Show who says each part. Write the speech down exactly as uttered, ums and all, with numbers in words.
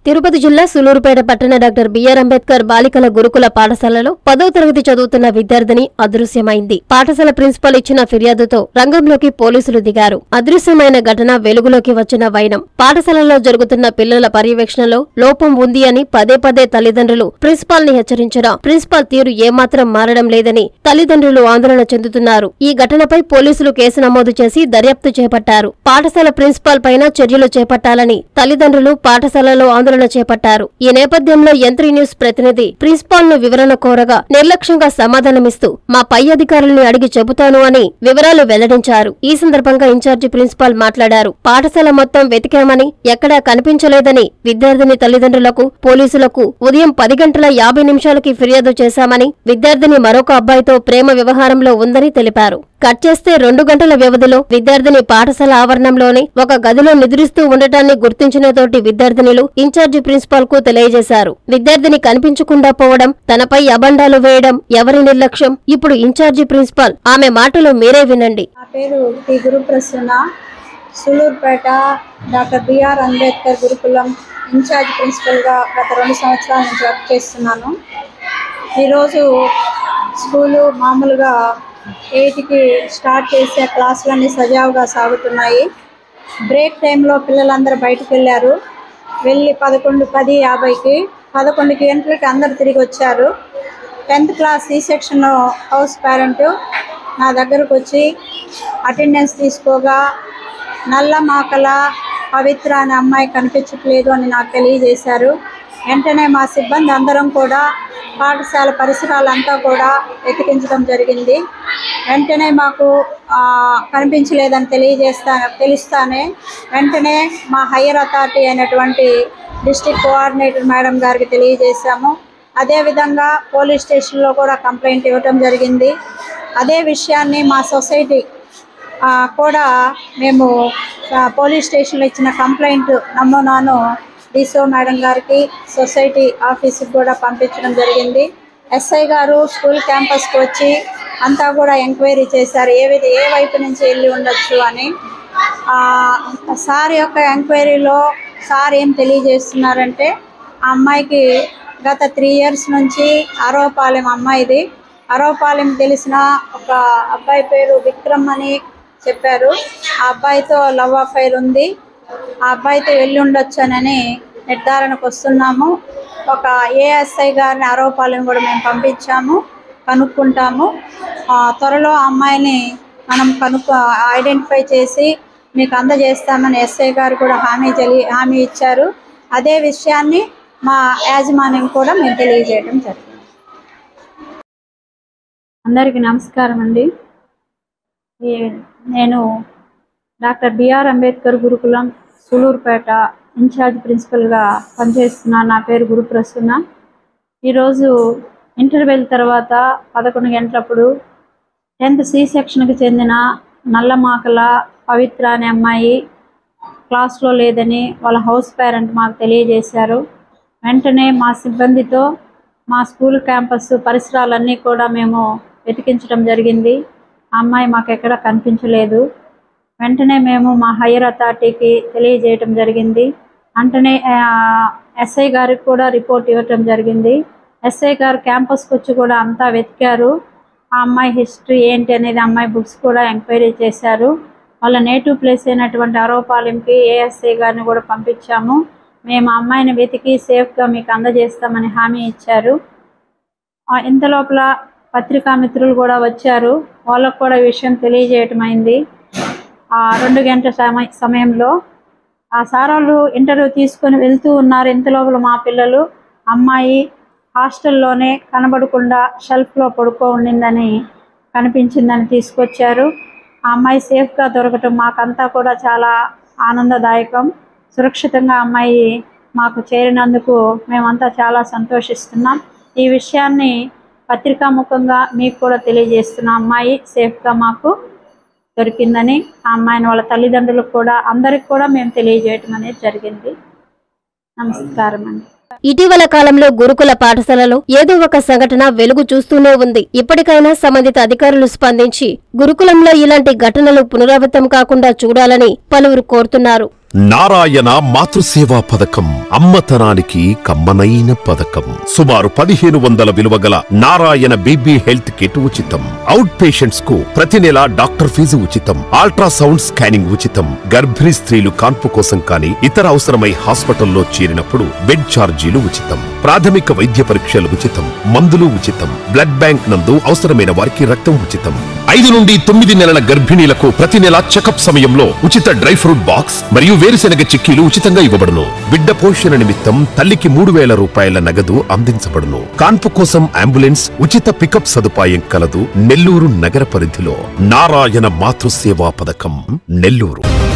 Speaker 1: తిరుపతి జిల్లా సులూరుపేట పట్టణ doctor BR Ambedkar బాలికల గురుకుల పాఠశాలలో పదో తరగతి చదువుతున్న విద్యార్థిని అదృశ్యమైంది. పాఠశాల ప్రిన్సిపల్ ఇచ్చిన ఫిర్యాదుతో రంగంలోకి పోలీసులు దిగారు. అదృశ్యమైన ఘటన వెలుగులోకి వచ్చిన వైనం. పాఠశాలలో జరుగుతున్న పిల్లల పర్యవేక్షణలో లోపం ఉంది అని పదే పదే తల్లిదండ్రులు ప్రిన్సిపాల్ ని హెచ్చరించినా ప్రిన్సిపాల్ తీరు ఏమాత్రం మారడం లేదని తల్లిదండ్రులు ఆందోళన చెందుతున్నారు. ఈ ఘటనపై పోలీసులు కేసు నమోదు చేసి దర్యాప్తు చేపట్టారు. పాఠశాల ప్రిన్సిపాల్ పైన చర్యలు చేపట్టాలని తల్లిదండ్రులు పాఠశాలలో ఆందోళన చేపట్టారు. ఈ నేపథ్యంలో యంత్రి న్యూస్ ప్రతినిధి ప్రిన్సిపాల్ ను వివరణ కోరగా నిర్లక్ష్యంగా సమాధానమిస్తూ మా పై అధికారుల్ని అడిగి చెబుతాను అని వివరాలు వెల్లడించారు. ఈ సందర్భంగా ఇన్ఛార్జి ప్రిన్సిపాల్ మాట్లాడారు. పాఠశాల మొత్తం వెతికామని ఎక్కడా కనిపించలేదని విద్యార్థిని తల్లిదండ్రులకు పోలీసులకు ఉదయం పది గంటల యాభై నిమిషాలకి ఫిర్యాదు చేశామని విద్యార్థిని మరొక అబ్బాయితో ప్రేమ వ్యవహారంలో ఉందని తెలిపారు. కట్ చేస్తే రెండు గంటల వ్యవధిలో విద్యార్థిని పాఠశాల ఆవరణంలోని ఒక గదిలో నిద్రిస్తూ ఉండటాన్ని గుర్తించిన తోటి విద్యార్థినులు ఇన్ఛార్జి ప్రిన్సిపాల్ కు తెలియజేశారు. విద్యార్థిని కనిపించకుండా పోవడం, తనపై అబండాలు వేయడం ఎవరి నిర్లక్ష్యం? ఇప్పుడు ఇన్ఛార్జి ప్రిన్సిపాల్ ఆమె మాటలు మీరే వినండి.
Speaker 2: నా పేరు T Guruprasanna, Sullurpeta doctor BR Ambedkar Gurukulam incharge ప్రిన్సిపల్గా గత రెండు సంవత్సరాల నుంచి వర్క్ చేస్తున్నాను. ఈరోజు స్కూలు మామూలుగా ఎయిట్కి స్టార్ట్ చేసే క్లాసులన్నీ సజావుగా సాగుతున్నాయి. బ్రేక్ టైంలో పిల్లలందరూ బయటకు వెళ్ళారు. వెళ్ళి పదకొండు పది యాభైకి పదకొండు గంటలకి అందరు తిరిగి వచ్చారు. Tenth class C section house parent నా దగ్గరకు వచ్చి అటెండెన్స్ తీసుకోగా నల్లమాకల పవిత్ర అనే అమ్మాయి కనిపించట్లేదు అని నాకు తెలియజేశారు. వెంటనే మా సిబ్బంది అందరం కూడా పాఠశాల పరిసరాలంతా కూడా వెతికించడం జరిగింది. వెంటనే మాకు కనిపించలేదని తెలియజేస్తా తెలుస్తానే వెంటనే మా హయ్యర్ అథారిటీ అయినటువంటి డిస్ట్రిక్ట్ కోఆర్డినేటర్ మేడం గారికి తెలియజేశాము. అదేవిధంగా పోలీస్ స్టేషన్లో కూడా కంప్లైంట్ ఇవ్వటం జరిగింది. అదే విషయాన్ని మా సొసైటీ కూడా మేము పోలీస్ స్టేషన్లో ఇచ్చిన కంప్లైంట్ నమూనాను డిసో మేడం గారికి సొసైటీ ఆఫీస్కి కూడా పంపించడం జరిగింది. ఎస్ఐ గారు స్కూల్ క్యాంపస్కి వచ్చి అంతా కూడా ఎంక్వైరీ చేశారు, ఏ విధ ఏ వైపు నుంచి వెళ్ళి ఉండొచ్చు అని. సార్ యొక్క ఎంక్వైరీలో సార్ ఏం తెలియజేస్తున్నారంటే ఆ అమ్మాయికి గత త్రీ ఇయర్స్ నుంచి అరవపాలెం అమ్మాయిది. అరవపాలెం తెలిసిన ఒక అబ్బాయి పేరు విక్రమ్ అని చెప్పారు. ఆ అబ్బాయితో లవ్ అఫైర్ ఉంది, ఆ అబ్బాయితో వెళ్ళి ఉండొచ్చానని నిర్ధారణకు వస్తున్నాము. ఒక ఏఎస్ఐ గారిని అరవపాలెం కూడా మేము పంపించాము, కనుక్కుంటాము. త్వరలో ఆ అమ్మాయిని మనం కనుక్కు ఐడెంటిఫై చేసి మీకు అందజేస్తామని ఎస్ఐ గారు కూడా హామీ తెలి హామీ ఇచ్చారు. అదే విషయాన్ని మా యాజమాన్యం కూడా మేము తెలియజేయడం జరిగింది. అందరికీ నమస్కారం అండి. నేను డాక్టర్ బిఆర్ అంబేద్కర్ గురుకులం సులూరుపేట ఇన్ఛార్జ్ ప్రిన్సిపల్గా పనిచేస్తున్నాను. నా పేరు గురుప్రసన్న. ఈరోజు ఇంటర్వెల్ తర్వాత పదకొండు గంటలప్పుడు టెన్త్ సి సెక్షన్కి చెందిన నల్లమాకల పవిత్ర అనే అమ్మాయి క్లాస్లో లేదని వాళ్ళ హౌస్ పేరెంట్ మాకు తెలియజేశారు. వెంటనే మా సిబ్బందితో మా స్కూల్ క్యాంపస్ పరిసరాలన్నీ కూడా మేము వెతికించడం జరిగింది. ఆ అమ్మాయి మాకు ఎక్కడ కనిపించలేదు. వెంటనే మేము మా హయ్యర్ అథారిటీకి తెలియజేయటం జరిగింది. వెంటనే ఎస్ఐ గారికి కూడా రిపోర్ట్ ఇవ్వటం జరిగింది. ఎస్ఐ గారు క్యాంపస్కి వచ్చి కూడా అంతా వెతికారు. ఆ అమ్మాయి హిస్టరీ ఏంటి అనేది అమ్మాయి బుక్స్ కూడా ఎంక్వైరీ చేశారు. వాళ్ళ నేటివ్ ప్లేస్ అయినటువంటి అరవపాలెంకి ఏఎస్ఐ గారిని కూడా పంపించాము. మేము ఆ అమ్మాయిని వెతికి సేఫ్గా మీకు అందజేస్తామని హామీ ఇచ్చారు. ఇంతలోపల పత్రికా మిత్రులు కూడా వచ్చారు, వాళ్ళకు కూడా ఈ విషయం తెలియజేయటం అయింది. ఆ రెండు గంటల సమయ సమయంలో ఆ సార్ వాళ్ళు ఇంటర్వ్యూ తీసుకొని వెళ్తూ ఉన్నారు. ఇంతలోపల మా పిల్లలు అమ్మాయి హాస్టల్లోనే కనబడకుండా షెల్ఫ్లో పడుకో ఉండిందని కనిపించిందని తీసుకొచ్చారు. ఆ అమ్మాయి సేఫ్గా దొరకటం మాకంతా కూడా చాలా ఆనందదాయకం. సురక్షితంగా అమ్మాయి మాకు చేరినందుకు మేమంతా చాలా సంతోషిస్తున్నాం. ఈ విషయాన్ని పత్రికాముఖంగా మీకు కూడా తెలియజేస్తున్న అమ్మాయి సేఫ్గా మాకు దొరికిందని ఆ అమ్మాయిని వాళ్ళ తల్లిదండ్రులకు కూడా అందరికి కూడా మేము తెలియజేయటం అనేది జరిగింది. నమస్కారం అండి.
Speaker 1: ఇటీవల కాలంలో గురుకుల పాఠశాలలో ఏదో ఒక సంఘటన వెలుగు చూస్తూనే ఉంది. ఇప్పటికైనా సంబంధిత అధికారులు స్పందించి గురుకులంలో ఇలాంటి ఘటనలు పునరావృతం కాకుండా చూడాలని పలువురు కోరుతున్నారు.
Speaker 3: నారాయణ మాతృసేవా పథకం అమ్మతనానికి కమ్మనైన పథకం. సుమారు పదిహేను వందల విలువ గల నారాయణ బీబీ హెల్త్ కిట్ ఉచితం. అవుట్ పేషెంట్స్ కు ప్రతి నెల డాక్టర్ ఫీజు ఉచితం. అల్ట్రాసౌండ్ స్కానింగ్ ఉచితం. గర్భిణీ స్త్రీలు కాన్పు కోసం కానీ ఇతర అవసరమై హాస్పిటల్లో చేరినప్పుడు బెడ్ ఛార్జీలు ఉచితం. ప్రాథమిక వైద్య పరీక్షలు ఉచితం. మందులు ఉచితం. బ్లడ్ బ్యాంక్ నందు అవసరమైన వారికి రక్తం ఉచితం. ఐదు నుండి తొమ్మిది నెలల గర్భిణీలకు ప్రతి నెల చెకప్ సమయంలో ఉచిత డ్రై ఫ్రూట్ బాక్స్ మరియు వేరుశెనగ చిక్కీలు ఉచితంగా ఇవ్వబడును. బిడ్డ పోషణ నిమిత్తం తల్లికి మూడు వేల రూపాయల నగదు అందించబడును. కాన్పు కోసం అంబులెన్స్ ఉచిత పికప్ సదుపాయం కలదు. నెల్లూరు నగర పరిధిలో నారాయణ మాతృసేవా పథకం, నెల్లూరు.